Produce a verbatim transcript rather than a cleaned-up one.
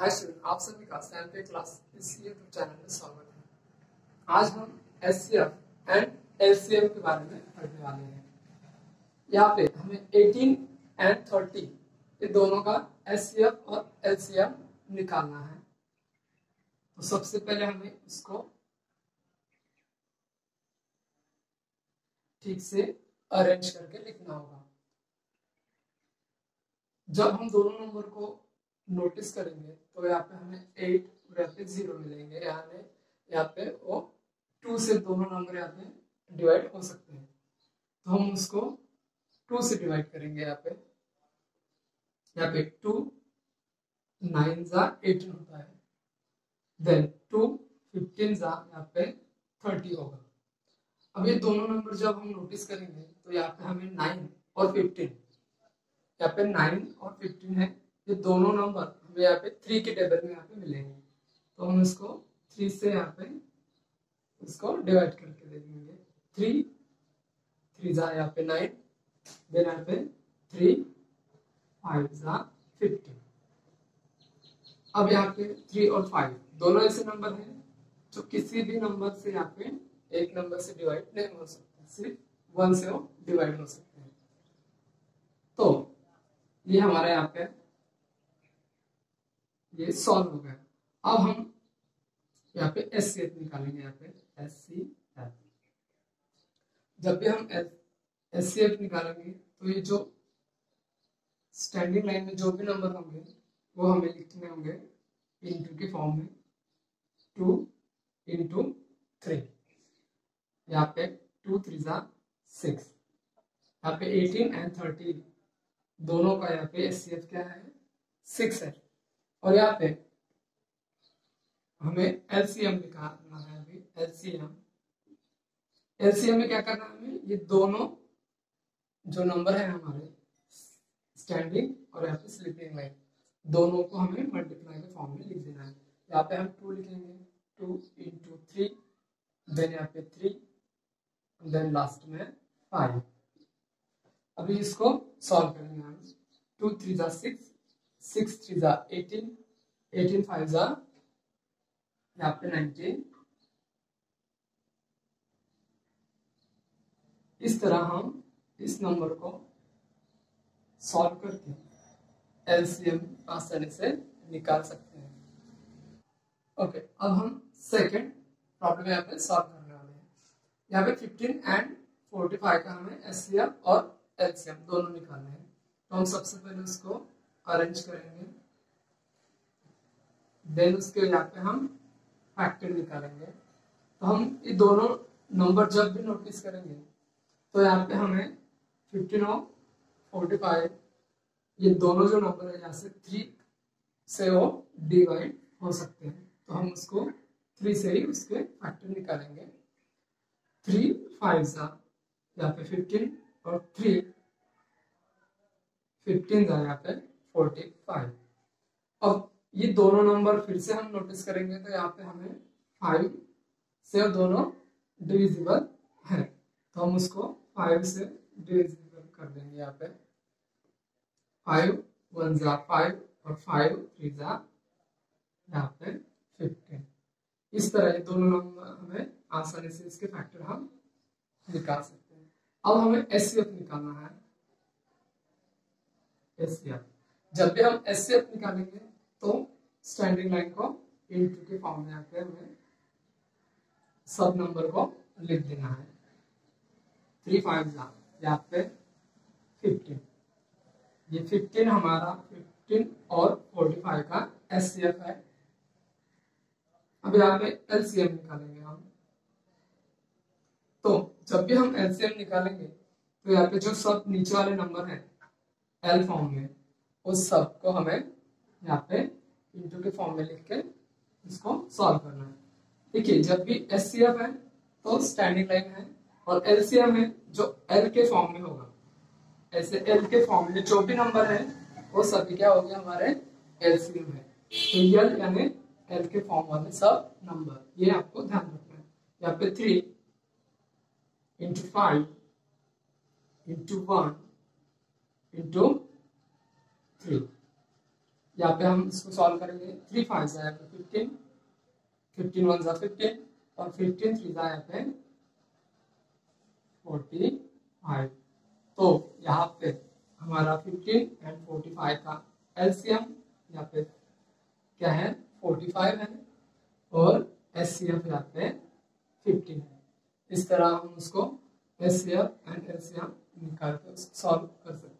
Hi student, आप सभी का सैम पे क्लास इस यूट्यूब चैनल में स्वागत है। आज हम एचसीएफ एंड एलसीएम के बारे में पढ़ने वाले हैं। यहाँ पे हमें अठारह एंड तीस ये दोनों का एचसीएफ और एलसीएम निकालना है। तो सबसे पहले हमें इसको ठीक से अरेंज करके लिखना होगा। जब हम दोनों नंबर को नोटिस करेंगे तो यहाँ पे हमें एट और यहाँ पे जीरो मिलेंगे। यानी यहाँ पे वो टू से दोनों नंबर यहाँ पे डिवाइड हो सकते हैं, तो हम उसको टू से डिवाइड करेंगे। यहाँ पे यहाँ पे टू नाइन जा एटीन होता है, देन टू फिफ्टीन जा यहाँ पे थर्टी होगा। अब ये दोनों नंबर जब हम नोटिस करेंगे तो यहाँ पे हमें नाइन और फिफ्टीन, यहाँ पे नाइन और फिफ्टीन है, ये दोनों नंबर हमें यहाँ पे थ्री के टेबल में यहाँ पे मिलेंगे। तो हम इसको थ्री से यहाँ पे इसको डिवाइड करके देखेंगे। थ्री थ्री जा यहाँ पे नाइन, देन यहाँ पे थ्री फाइव जा फिफ्टीन। अब यहाँ पे थ्री और फाइव दोनों ऐसे नंबर हैं जो किसी भी नंबर से यहाँ पे एक नंबर से डिवाइड नहीं हो सकते, सिर्फ वन से वो डिवाइड हो सकते हैं। तो ये हमारा यहाँ पे ये सॉल्व हो गया। अब हम यहाँ पे एस सी एफ निकालेंगे। यहाँ पे एस सी एफ, जब भी हम एस सी एफ निकालेंगे तो ये जो स्टैंडिंग लाइन में जो भी नंबर होंगे वो हमें लिखने होंगे इंटू के फॉर्म में। टू इंटू थ्री, यहाँ पे टू थ्री जा सिक्स, यहाँ पे एटीन एंड थर्टी दोनों का यहाँ पे एस सी एफ क्या है, सिक्स है। और यहाँ पे हमें एलसीएम निकालना है। अभी एलसीएम एलसीएम में क्या करना है हमें, ये दोनों जो नंबर है हमारे स्टैंडिंग और यहाँ पे स्लीपिंग लाइन दोनों को हमें मल्टीप्लाई के फॉर्म में लिख देना है। यहाँ पे हम टू लिखेंगे, टू इंटू थ्री, देन यहाँ पे थ्री, देन लास्ट में फाइव। अभी इसको सॉल्व करेंगे हम। टू थ्री जा सिक्स, सिक्स थ्री जा एटीन, एटीन फाइव जा यहाँ पे नाइनटीन। इस तरह हम इस नंबर को सॉल्व करके एलसीएम आसानी से निकाल सकते हैं। ओके, अब हम सेकंड प्रॉब्लम यहाँ पे सॉल्व करने वाले हैं। यहाँ पे फिफ्टीन एंड फोर्टी फाइव का हमें एचसीएफ और एलसीएम दोनों निकालने हैं। तो हम सबसे पहले उसको अरेंज करेंगे, देन उसके यहाँ पे हम फैक्टर निकालेंगे। तो हम ये दोनों नंबर जब भी नोटिस करेंगे तो यहाँ पे हमें फिफ्टीन और फोर्टी फाइव ये दोनों जो नंबर है यहाँ से थ्री से वो डिवाइड हो सकते हैं। तो हम उसको थ्री से ही उसके फैक्टर निकालेंगे। थ्री फाइव सा यहाँ पे फिफ्टीन और थ्री फिफ्टीन जा यहाँ पे फोर्टी फाइव। अब ये दोनों नंबर फिर से हम नोटिस करेंगे तो यहाँ पे हमें फाइव से दोनों डिविजिबल है, तो हम उसको फाइव से डिविजिबल कर देंगे। यहाँ पे फाइव वन जा फाइव और फाइव थ्री जा यहाँ पे फिफ्टीन। इस तरह ये दोनों नंबर हमें आसानी से इसके फैक्टर हम निकाल सकते हैं। अब हमें एचसीएफ निकालना है। एचसीएफ जब भी हम एचसीएफ निकालेंगे तो स्टैंडिंग लाइन को इनटू के फॉर्म में आके हमें सब नंबर को लिख देना है। थ्री फाइव जा यहाँ पे फिफ्टीन, ये फिफ्टीन हमारा फिफ्टीन और फोर्टी फाइव का एचसीएफ है। अब यहाँ पे एलसीएम निकालेंगे हम। तो जब भी हम एलसीएम निकालेंगे तो यहाँ पे जो सब नीचे वाले नंबर है एल फॉर्म में, उस सब को हमें यहाँ पे इंटू के फॉर्म में लिख के इसको सॉल्व करना है। देखिए, जब भी एचसीएफ है तो स्टैंडिंग लाइन है, और एलसीएम है जो एल के फॉर्म में होगा। ऐसे एल के फॉर्म में जो भी नंबर है वो सभी क्या हो गया हमारे एलसीएम है। तो एल यानी एल के फॉर्म वाले सब नंबर, ये आपको ध्यान रखना है। यहाँ पे three into five into one into three, यहाँ पे हम इसको सॉल्व करेंगे। थ्री फाइव जा यहाँ पे फिफ्टीन, फिफ्टीन वन जा फिफ्टीन और फिफ्टीन थ्री जा यहाँ पे फोर्टी फाइव। तो यहाँ पे हमारा फिफ्टीन एंड फोर्टी फाइव का एलसीएम यहाँ पे क्या है, फोर्टी फाइव है और एचसीएफ यहाँ पे फिफ्टीन है। इस तरह हम उसको एचसीएफ एंड एलसीएम निकाल कर सॉल्व कर सकते हैं।